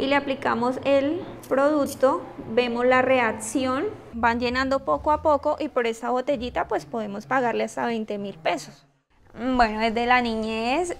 y le aplicamos el producto, vemos la reacción, van llenando poco a poco y por esa botellita pues podemos pagarle hasta 20.000 pesos. Bueno, desde la niñez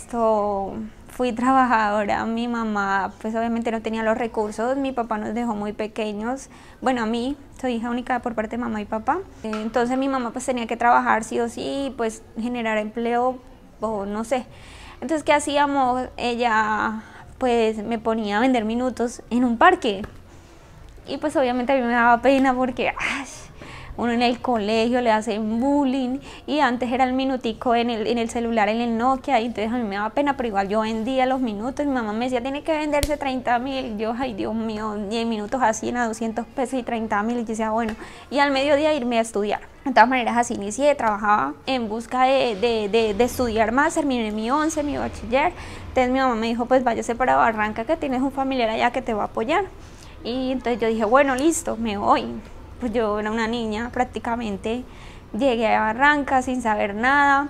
fui trabajadora. Mi mamá pues obviamente no tenía los recursos, mi papá nos dejó muy pequeños, bueno, a mí, soy hija única por parte de mamá y papá, entonces mi mamá pues tenía que trabajar sí o sí, pues generar empleo o no sé. Entonces, ¿qué hacíamos? Ella pues me ponía a vender minutos en un parque y pues obviamente a mí me daba pena porque uno en el colegio le hacen bullying y antes era el minutico en el celular, en el Nokia, y entonces a mí me daba pena, pero igual yo vendía los minutos. Mi mamá me decía, tiene que venderse 30.000, yo, ay Dios mío, 10 minutos así a 200 pesos y 30.000, y yo decía, bueno, y al mediodía irme a estudiar. De todas maneras así inicié, trabajaba en busca de estudiar más, terminé mi 11, mi bachiller. Entonces mi mamá me dijo, pues váyase para Barranca que tienes un familiar allá que te va a apoyar. Y entonces yo dije, bueno, listo, me voy. Pues yo era una niña prácticamente, llegué a Barranca sin saber nada.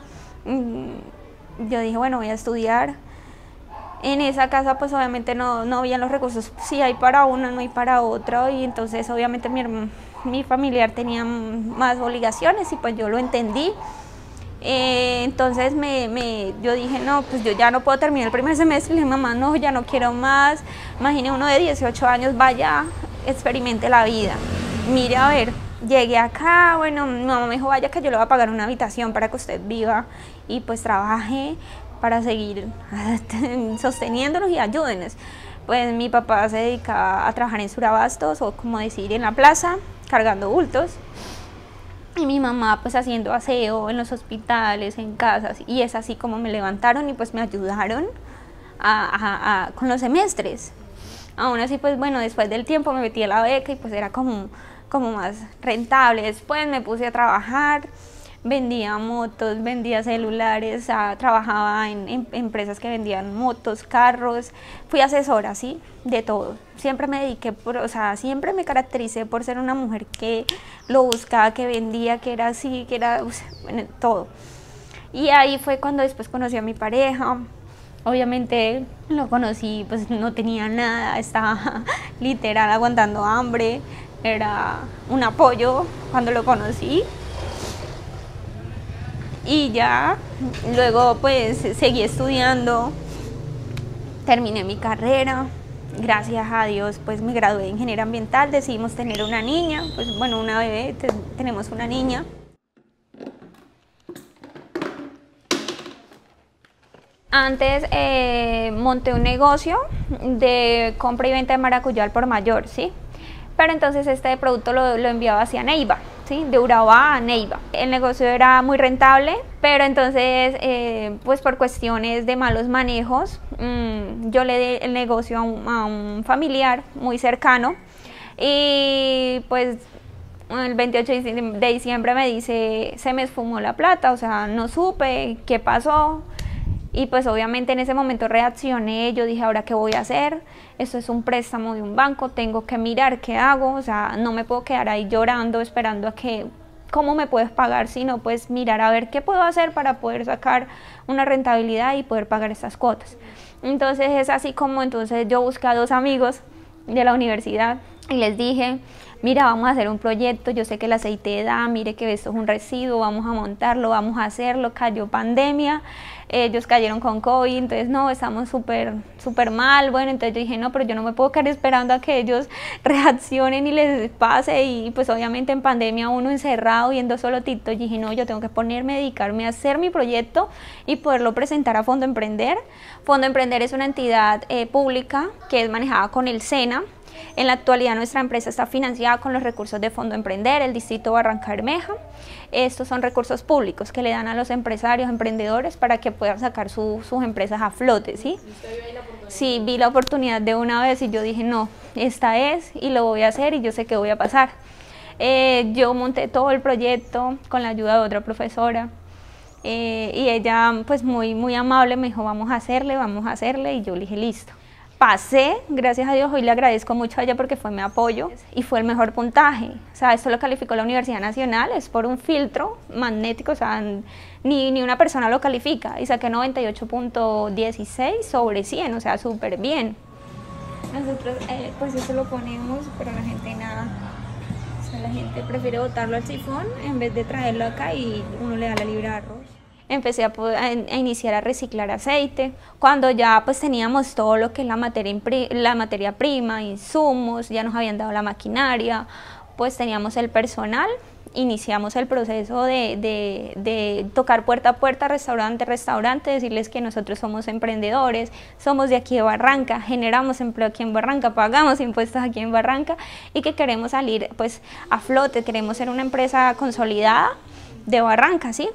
Yo dije, bueno, voy a estudiar. En esa casa pues obviamente no habían los recursos, sí hay para una, no hay para otra, y entonces obviamente mi familiar tenía más obligaciones y pues yo lo entendí. Entonces yo dije, no, pues yo ya no puedo terminar el primer semestre. Le dije, mamá, no, ya no quiero más. Imagine uno de 18 años, vaya, experimente la vida. Mire, a ver, llegué acá, bueno, mi mamá me dijo, vaya que yo le voy a pagar una habitación para que usted viva y pues trabaje para seguir sosteniéndonos y ayúdenos. Pues mi papá se dedica a trabajar en Surabastos, o como decir, en la plaza, cargando bultos. Y mi mamá pues haciendo aseo en los hospitales, en casas, y es así como me levantaron y pues me ayudaron con los semestres. Aún así pues bueno, después del tiempo me metí a la beca y pues era como más rentable. Después me puse a trabajar, vendía motos, vendía celulares, trabajaba en empresas que vendían motos, carros, fui asesora, ¿sí? De todo. Siempre me dediqué, siempre me caractericé por ser una mujer que lo buscaba, que vendía, que era así, que era bueno, todo. Y ahí fue cuando después conocí a mi pareja. Obviamente lo conocí, pues no tenía nada, estaba literal aguantando hambre, era un apoyo cuando lo conocí. Y ya, luego pues seguí estudiando, terminé mi carrera, gracias a Dios pues me gradué de ingeniera ambiental, decidimos tener una niña, pues bueno, una bebé, tenemos una niña. Antes monté un negocio de compra y venta de maracuyá al por mayor, ¿sí? Pero entonces este producto lo enviaba hacia Neiva, ¿sí? De Urabá a Neiva. El negocio era muy rentable, pero entonces pues por cuestiones de malos manejos yo le di el negocio a un familiar muy cercano, y pues el 28 de diciembre me dice, se me esfumó la plata, o sea, no supe qué pasó. Y pues obviamente en ese momento reaccioné, yo dije, ¿ahora qué voy a hacer? Esto es un préstamo de un banco, tengo que mirar qué hago, o sea, no me puedo quedar ahí llorando, esperando a que, ¿cómo me puedes pagar? Sino pues mirar a ver qué puedo hacer para poder sacar una rentabilidad y poder pagar estas cuotas. Entonces es así como entonces yo busqué a 2 amigos de la universidad y les dije, mira, vamos a hacer un proyecto, yo sé que el aceite da, mire que esto es un residuo, vamos a montarlo, vamos a hacerlo, cayó pandemia, ellos cayeron con COVID, entonces no, estamos súper mal. Bueno, entonces yo dije, no, pero yo no me puedo quedar esperando a que ellos reaccionen y les pase, y pues obviamente en pandemia uno encerrado viendo solo TikTok, y dije, no, yo tengo que ponerme, dedicarme a hacer mi proyecto y poderlo presentar a Fondo Emprender. Fondo Emprender es una entidad pública que es manejada con el SENA. En la actualidad nuestra empresa está financiada con los recursos de Fondo Emprender, el distrito Barranca Bermeja. Estos son recursos públicos que le dan a los empresarios, emprendedores, para que puedan sacar sus empresas a flote, ¿sí? Sí, vi la oportunidad de una vez y yo dije, no, esta es, y lo voy a hacer y yo sé que voy a pasar. Yo monté todo el proyecto con la ayuda de otra profesora, y ella pues muy amable me dijo, vamos a hacerle, y yo le dije, listo. Pasé, gracias a Dios, hoy le agradezco mucho a ella porque fue mi apoyo y fue el mejor puntaje. O sea, esto lo calificó la Universidad Nacional, es por un filtro magnético, o sea, ni una persona lo califica, y saqué 98.16 sobre 100, o sea, súper bien. Nosotros pues eso lo ponemos, pero la gente nada. O sea, la gente prefiere botarlo al sifón en vez de traerlo acá y uno le da la libra de arroz. Empecé a iniciar a reciclar aceite, cuando ya pues teníamos todo lo que es la materia prima, insumos, ya nos habían dado la maquinaria, pues teníamos el personal, iniciamos el proceso de tocar puerta a puerta, restaurante, decirles que nosotros somos emprendedores, somos de aquí de Barranca, generamos empleo aquí en Barranca, pagamos impuestos aquí en Barranca y que queremos salir pues a flote, queremos ser una empresa consolidada de Barranca, ¿sí?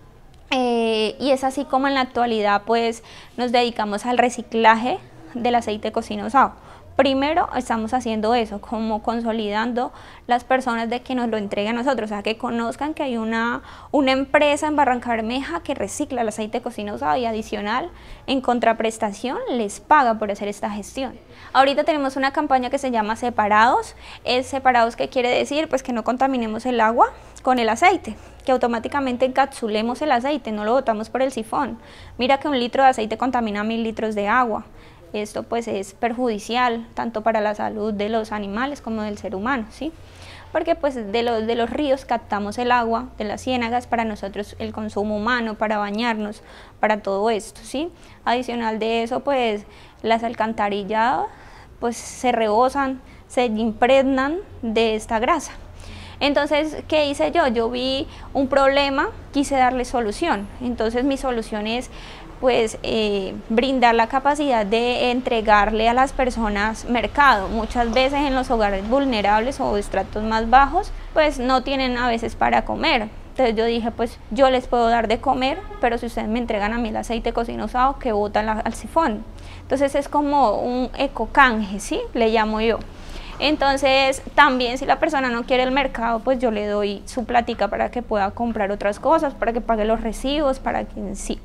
Y es así como en la actualidad pues nos dedicamos al reciclaje del aceite de cocina usado. Primero estamos haciendo eso, como consolidando las personas de que nos lo entreguen a nosotros, o sea, que conozcan que hay una empresa en Barranca Bermeja que recicla el aceite de cocina usado y adicional, en contraprestación, les paga por hacer esta gestión. Ahorita tenemos una campaña que se llama Separados. Separados, ¿qué quiere decir? Pues que no contaminemos el agua con el aceite, que automáticamente encapsulemos el aceite, no lo botamos por el sifón. Mira que 1 litro de aceite contamina 1000 litros de agua. Esto pues es perjudicial tanto para la salud de los animales como del ser humano, ¿sí? Porque pues de los ríos captamos el agua, de las ciénagas para nosotros el consumo humano, para bañarnos, para todo esto, ¿sí? Adicional de eso pues las alcantarilladas pues se rebosan, se impregnan de esta grasa. Entonces, ¿qué hice yo? Yo vi un problema, quise darle solución. Entonces mi solución es pues brindar la capacidad de entregarle a las personas mercado. Muchas veces en los hogares vulnerables o estratos más bajos pues no tienen a veces para comer. Entonces yo dije pues yo les puedo dar de comer, pero si ustedes me entregan a mí el aceite de cocina usado que botan al sifón. Entonces es como un ecocanje, ¿sí? Le llamo yo. Entonces también si la persona no quiere el mercado pues yo le doy su plática para que pueda comprar otras cosas, para que pague los recibos, para que sí.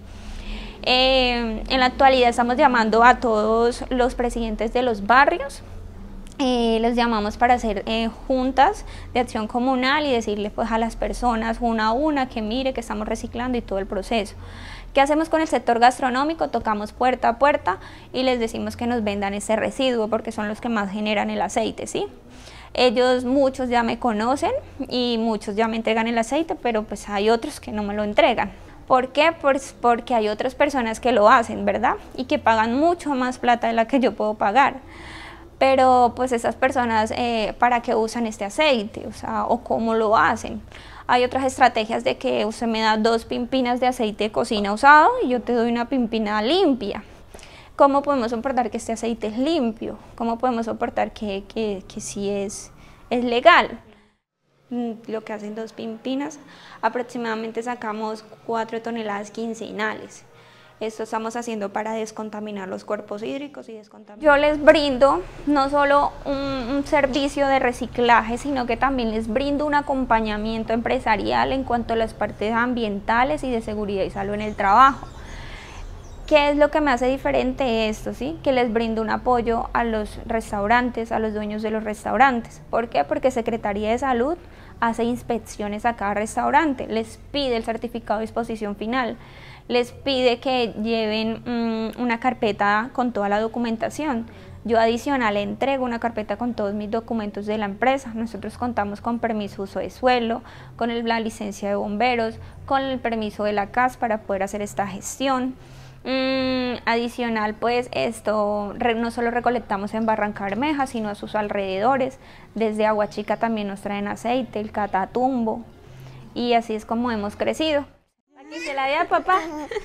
En la actualidad estamos llamando a todos los presidentes de los barrios, les llamamos para hacer juntas de acción comunal y decirle pues a las personas una a una que mire que estamos reciclando y todo el proceso. ¿Qué hacemos con el sector gastronómico? Tocamos puerta a puerta y les decimos que nos vendan ese residuo porque son los que más generan el aceite, ¿sí? Ellos, muchos ya me conocen y muchos ya me entregan el aceite, pero pues hay otros que no me lo entregan. ¿Por qué? Pues porque hay otras personas que lo hacen, ¿verdad? Y que pagan mucho más plata de la que yo puedo pagar. Pero pues esas personas, ¿para qué usan este aceite? O sea, ¿o cómo lo hacen? Hay otras estrategias de que usted me da 2 pimpinas de aceite de cocina usado y yo te doy una pimpina limpia. ¿Cómo podemos soportar que este aceite es limpio? ¿Cómo podemos soportar que sí es legal? Lo que hacen 2 pimpinas, aproximadamente sacamos 4 toneladas quincenales. Esto estamos haciendo para descontaminar los cuerpos hídricos y descontaminar. Yo les brindo no solo un servicio de reciclaje, sino que también les brindo un acompañamiento empresarial en cuanto a las partes ambientales y de seguridad y salud en el trabajo. ¿Qué es lo que me hace diferente esto? ¿Sí? Que les brindo un apoyo a los restaurantes, a los dueños de los restaurantes. ¿Por qué? Porque Secretaría de Salud hace inspecciones a cada restaurante, les pide el certificado de disposición final, les pide que lleven una carpeta con toda la documentación. Yo adicional entrego una carpeta con todos mis documentos de la empresa. Nosotros contamos con permiso de uso de suelo, con la licencia de bomberos, con el permiso de la CAS para poder hacer esta gestión. Adicional pues esto no solo recolectamos en Barranca Bermeja sino a sus alrededores. Desde Aguachica también nos traen aceite, el Catatumbo, y así es como hemos crecido. ¿Que se la diga papá?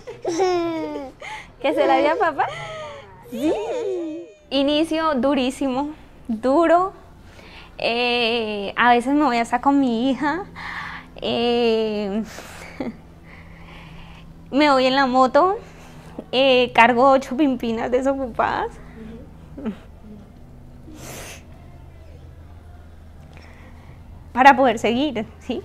¿Que se la diga papá? Sí. Inicio durísimo, duro. A veces me voy hasta con mi hija. Me voy en la moto. Cargo 8 pimpinas desocupadas. Para poder seguir, ¿sí?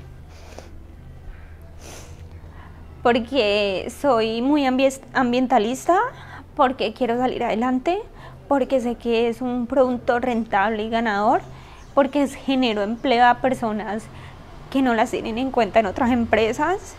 Porque soy muy ambientalista, porque quiero salir adelante, porque sé que es un producto rentable y ganador, porque genero empleo a personas que no las tienen en cuenta en otras empresas.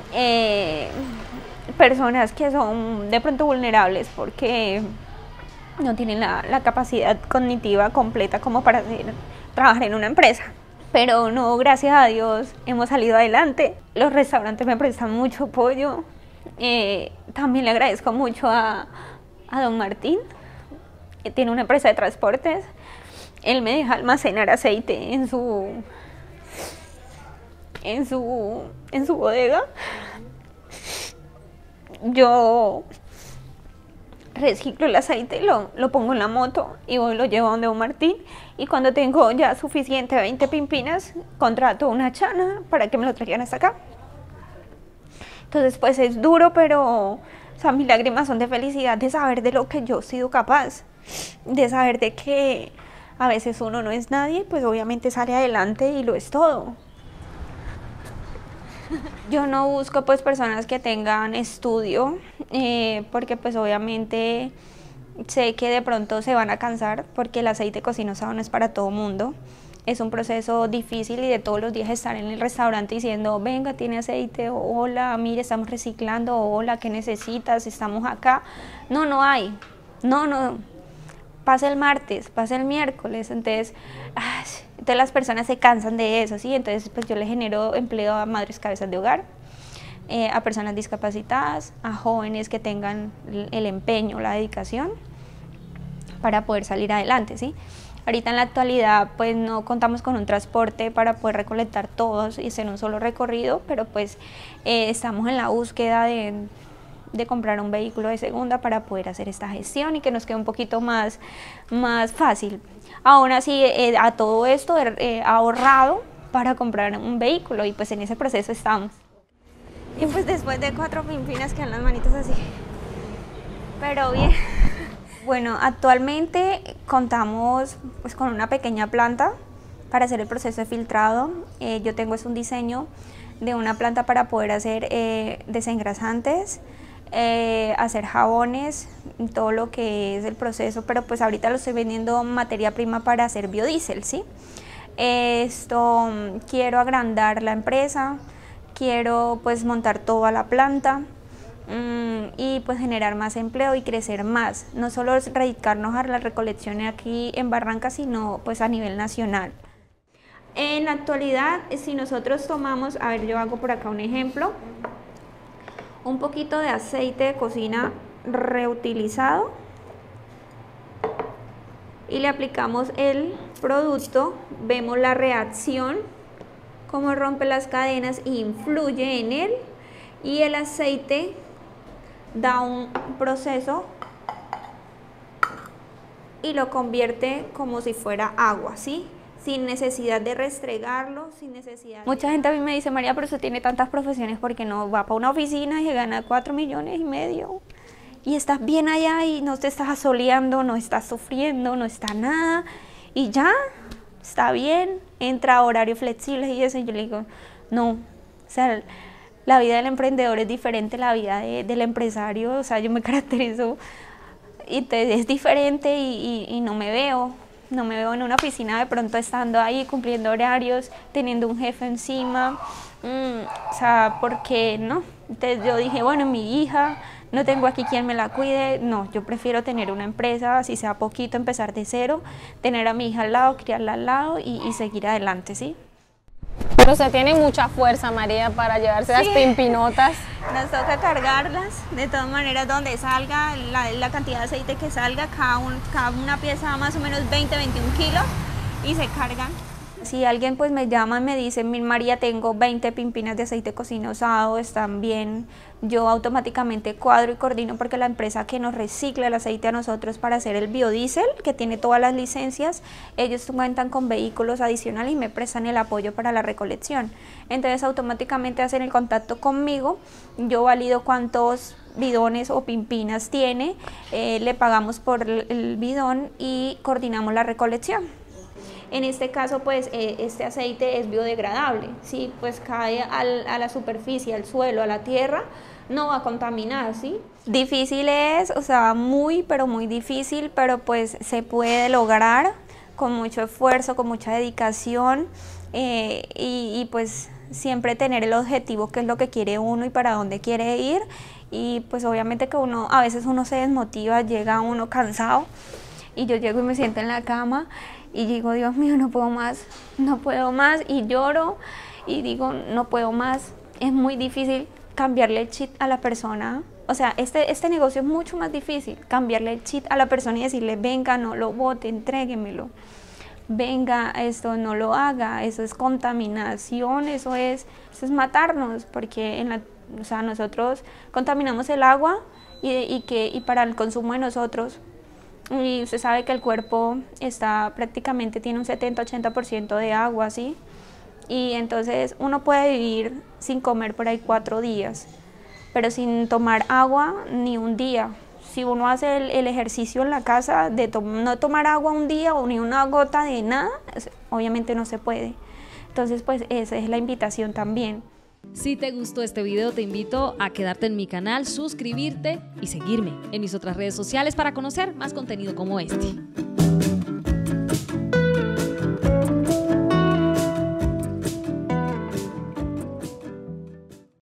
Personas que son de pronto vulnerables porque no tienen la capacidad cognitiva completa como para trabajar en una empresa. Pero no, gracias a Dios hemos salido adelante. Los restaurantes me prestan mucho apoyo. También le agradezco mucho a don Martín, que tiene una empresa de transportes. Él me deja almacenar aceite en su bodega. Yo reciclo el aceite, lo pongo en la moto y voy, lo llevo a donde don Martín, y cuando tengo ya suficiente 20 pimpinas, contrato una chana para que me lo traigan hasta acá. Entonces pues es duro, pero o sea, mis lágrimas son de felicidad de saber de lo que yo he sido capaz, de saber de que a veces uno no es nadie, pues obviamente sale adelante y lo es todo. Yo no busco pues personas que tengan estudio, porque pues obviamente sé que de pronto se van a cansar, porque el aceite de cocina usado no es para todo mundo. Es un proceso difícil y de todos los días estar en el restaurante diciendo, venga, tiene aceite, o hola, mire, estamos reciclando, o hola, ¿qué necesitas? Estamos acá. No, no hay. No. Pasa el martes, pasa el miércoles, entonces las personas se cansan de eso, ¿sí? Entonces pues yo le genero empleo a madres cabezas de hogar, a personas discapacitadas, a jóvenes que tengan el empeño, la dedicación para poder salir adelante, ¿sí? Ahorita en la actualidad pues no contamos con un transporte para poder recolectar todos y hacer un solo recorrido, pero pues estamos en la búsqueda de comprar un vehículo de segunda para poder hacer esta gestión y que nos quede un poquito más fácil. Aún así, a todo esto he ahorrado para comprar un vehículo y pues en ese proceso estamos. Y pues después de 4 pimpinas quedan las manitas así, pero bien. Bueno, actualmente contamos pues con una pequeña planta para hacer el proceso de filtrado. Yo tengo un diseño de una planta para poder hacer desengrasantes, hacer jabones, todo lo que es el proceso, pero pues ahorita lo estoy vendiendo materia prima para hacer biodiesel, ¿sí? Quiero agrandar la empresa, quiero pues montar toda la planta y pues generar más empleo y crecer más, no solo es dedicarnos a la recolección aquí en Barranca, sino pues a nivel nacional. En la actualidad, si nosotros tomamos, a ver, yo hago por acá un ejemplo, un poquito de aceite de cocina reutilizado y le aplicamos el producto, vemos la reacción, cómo rompe las cadenas e influye en él, y el aceite da un proceso y lo convierte como si fuera agua, ¿sí? Sin necesidad de restregarlo, sin necesidad. Mucha gente a mí me dice, María, pero usted tiene tantas profesiones, ¿porque no va para una oficina y se gana 4,5 millones y estás bien allá y no te estás asoleando, no estás sufriendo, no está nada y ya, está bien, entra a horarios flexibles y eso? Y yo le digo, no, o sea, la vida del emprendedor es diferente a la vida del empresario, o sea, yo me caracterizo y es diferente y no me veo en una oficina de pronto estando ahí cumpliendo horarios, teniendo un jefe encima, o sea, ¿por qué no? Entonces yo dije, bueno, mi hija, no tengo aquí quien me la cuide, no, yo prefiero tener una empresa, si sea poquito, empezar de cero, tener a mi hija al lado, criarla al lado y seguir adelante, ¿sí? Pero usted tiene mucha fuerza, María, para llevarse las pimpinotas. Nos toca cargarlas, de todas maneras, donde salga, la cantidad de aceite que salga, cada una pieza más o menos 20-21 kilos y se cargan. Si alguien pues me llama y me dice, María, tengo 20 pimpinas de aceite de cocina usado, están bien, yo automáticamente cuadro y coordino, porque la empresa que nos recicla el aceite a nosotros para hacer el biodiesel, que tiene todas las licencias, ellos cuentan con vehículos adicionales y me prestan el apoyo para la recolección. Entonces automáticamente hacen el contacto conmigo, yo valido cuántos bidones o pimpinas tiene, le pagamos por el bidón y coordinamos la recolección. En este caso, pues, este aceite es biodegradable, ¿sí? Pues cae a la superficie, al suelo, a la tierra, no va a contaminar, ¿sí? Difícil es, o sea, pero muy difícil, pero pues se puede lograr con mucho esfuerzo, con mucha dedicación y pues siempre tener el objetivo, que es lo que quiere uno y para dónde quiere ir, y pues obviamente que a veces uno se desmotiva, llega uno cansado y yo llego y me siento en la cama y digo, Dios mío, no puedo más, no puedo más, y lloro y digo, no puedo más. Es muy difícil cambiarle el chip a la persona. O sea, este negocio es mucho más difícil, cambiarle el chip a la persona y decirle, venga, no lo bote, entréguemelo. Venga, esto no lo haga, eso es contaminación, eso es matarnos, porque o sea, nosotros contaminamos el agua y para el consumo de nosotros. Y usted sabe que el cuerpo prácticamente tiene un 70-80% de agua, ¿sí? Y entonces uno puede vivir sin comer por ahí 4 días, pero sin tomar agua ni un día. Si uno hace el ejercicio en la casa de no tomar agua un día o ni una gota de nada, obviamente no se puede. Entonces, pues esa es la invitación también. Si te gustó este video, te invito a quedarte en mi canal, suscribirte y seguirme en mis otras redes sociales para conocer más contenido como este.